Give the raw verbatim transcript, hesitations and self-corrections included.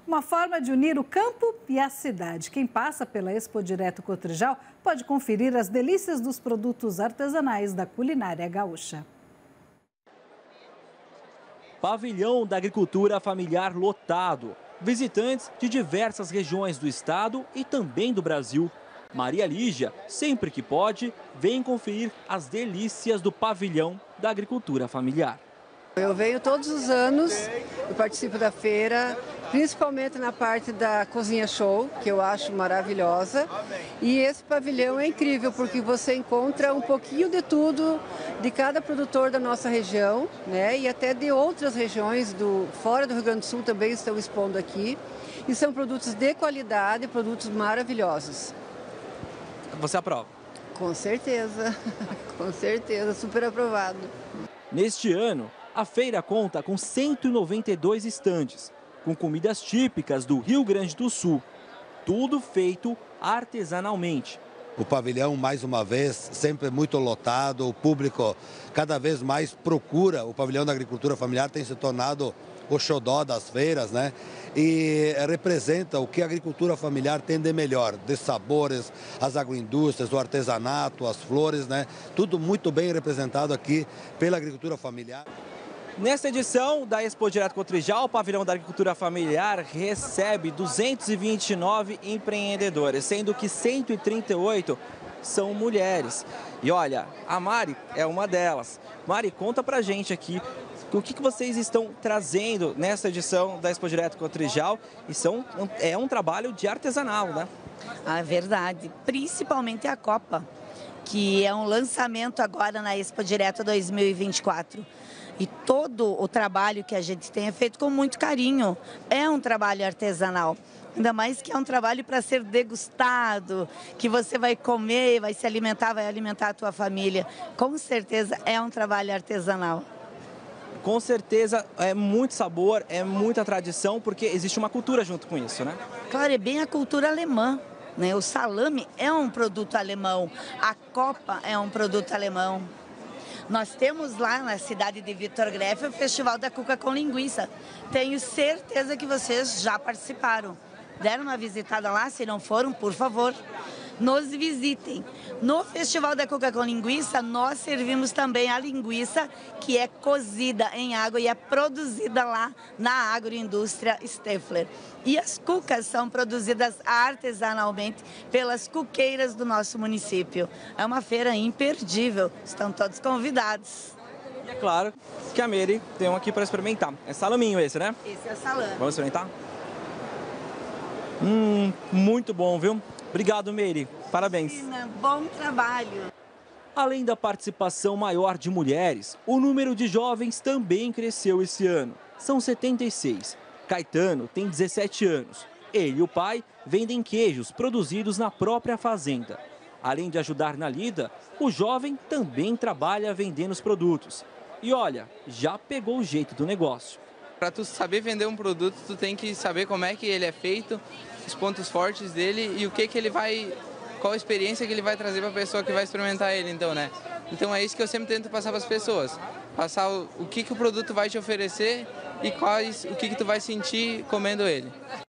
Uma forma de unir o campo e a cidade. Quem passa pela Expo Direto Cotrijal pode conferir as delícias dos produtos artesanais da culinária gaúcha. Pavilhão da Agricultura Familiar lotado. Visitantes de diversas regiões do estado e também do Brasil. Maria Lígia, sempre que pode, vem conferir as delícias do Pavilhão da Agricultura Familiar. Eu venho todos os anos, eu participo da feira, principalmente na parte da Cozinha Show, que eu acho maravilhosa. E esse pavilhão é incrível, porque você encontra um pouquinho de tudo de cada produtor da nossa região, né? E até de outras regiões do fora do Rio Grande do Sul também estão expondo aqui. E são produtos de qualidade, produtos maravilhosos. Você aprova? Com certeza, com certeza, super aprovado. Neste ano, a feira conta com cento e noventa e dois estandes, com comidas típicas do Rio Grande do Sul. Tudo feito artesanalmente. O pavilhão, mais uma vez, sempre muito lotado, o público cada vez mais procura. O pavilhão da agricultura familiar tem se tornado o xodó das feiras, né? E representa o que a agricultura familiar tem de melhor, de sabores, as agroindústrias, o artesanato, as flores, né? Tudo muito bem representado aqui pela agricultura familiar. Nesta edição da Expo Direto Cotrijal, o Pavilhão da Agricultura Familiar recebe duzentos e vinte e nove empreendedores, sendo que cento e trinta e oito são mulheres. E olha, a Mari é uma delas. Mari, conta pra gente aqui o que, que vocês estão trazendo nessa edição da Expo Direto Cotrijal. E são, é um trabalho de artesanal, né? A verdade, principalmente a Copa, que é um lançamento agora na Expo Direto dois mil e vinte e quatro. E todo o trabalho que a gente tem é feito com muito carinho. É um trabalho artesanal. Ainda mais que é um trabalho para ser degustado, que você vai comer, vai se alimentar, vai alimentar a tua família. Com certeza é um trabalho artesanal. Com certeza é muito sabor, é muita tradição, porque existe uma cultura junto com isso, né? Claro, é bem a cultura alemã, né? O salame é um produto alemão, a copa é um produto alemão. Nós temos lá na cidade de Vitor Grefe o Festival da Cuca com Linguiça. Tenho certeza que vocês já participaram. Deram uma visitada lá, se não foram, por favor, nos visitem. No Festival da Cuca com Linguiça, nós servimos também a linguiça que é cozida em água e é produzida lá na agroindústria Steffler. E as cucas são produzidas artesanalmente pelas cuqueiras do nosso município. É uma feira imperdível, estão todos convidados. E é claro que a Mary tem um aqui para experimentar. É salaminho esse, né? Esse é salame. Vamos experimentar? Hum, muito bom, viu? Obrigado, Mary. Parabéns. Imagina, bom trabalho. Além da participação maior de mulheres, o número de jovens também cresceu esse ano. São setenta e seis. Caetano tem dezessete anos. Ele e o pai vendem queijos produzidos na própria fazenda. Além de ajudar na lida, o jovem também trabalha vendendo os produtos. E olha, já pegou o jeito do negócio. Para tu saber vender um produto, tu tem que saber como é que ele é feito, os pontos fortes dele e o que que ele vai, qual a experiência que ele vai trazer para a pessoa que vai experimentar ele, então, né? Então é isso que eu sempre tento passar para as pessoas, passar o, o que que o produto vai te oferecer e quais, o que que tu vai sentir comendo ele.